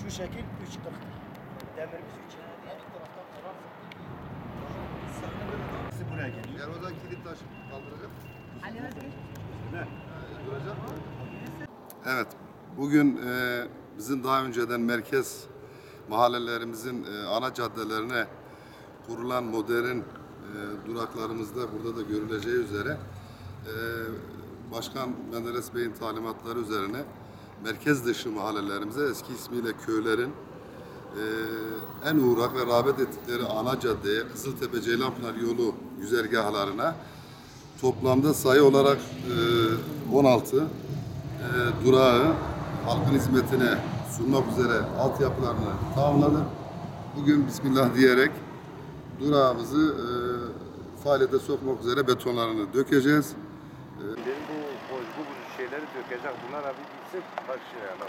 Şu şekil 3.40. Demirimiz 3. Buraya geliyor. Eğer o zaman kilit taş kaldıracak. Duracak mı? Evet. Bugün bizim daha önceden merkez mahallelerimizin ana caddelerine kurulan modern duraklarımızda burada da görüleceği üzere Başkan Menderes Bey'in talimatları üzerine merkez dışı mahallelerimize, eski ismiyle köylerin en uğrak ve rağbet ettikleri ana caddeye, Kızıltepe-Ceylanpınar yolu güzergahlarına toplamda sayı olarak 16 durağı halkın hizmetine sunmak üzere altyapılarını tamamladık. Bugün Bismillah diyerek durağımızı faaliyete sokmak üzere betonlarını dökeceğiz. Bu şeyleri dökecek. Bunlar abi gitsin taşıyalım.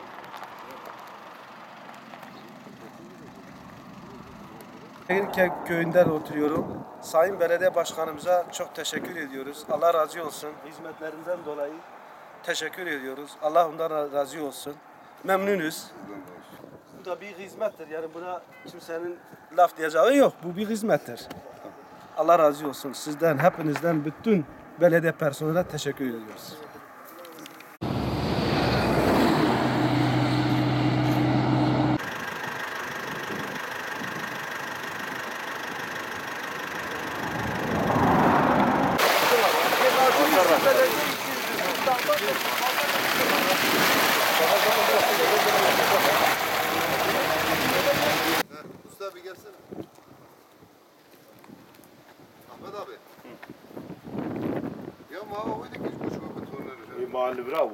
Şehirkent köyünden oturuyorum. Sayın Belediye Başkanımıza çok teşekkür ediyoruz. Allah razı olsun. Hizmetlerinden dolayı teşekkür ediyoruz. Allah ondan razı olsun. Memnunuz. Bu da bir hizmettir. Yani buna kimsenin laf diyeceği yok. Bu bir hizmettir. Allah razı olsun. Sizden, hepinizden, bütün belediye personeline teşekkür ediyoruz. Usta bir gelsene. Ahmet abi. Ya mavi oydu ki hiç koşma betonları. Mahalle bravo.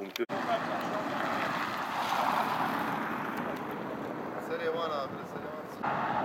Selaman abi, selaman.